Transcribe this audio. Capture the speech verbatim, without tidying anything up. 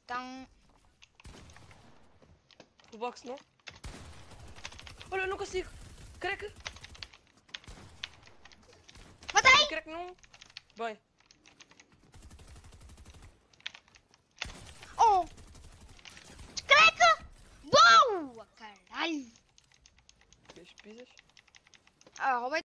Então... O box não? Olha, eu não consigo. Crack. Matei! Crack não. Bem. Oh! Crack! Boa! Caralho! Três pizzas. Ah, roubei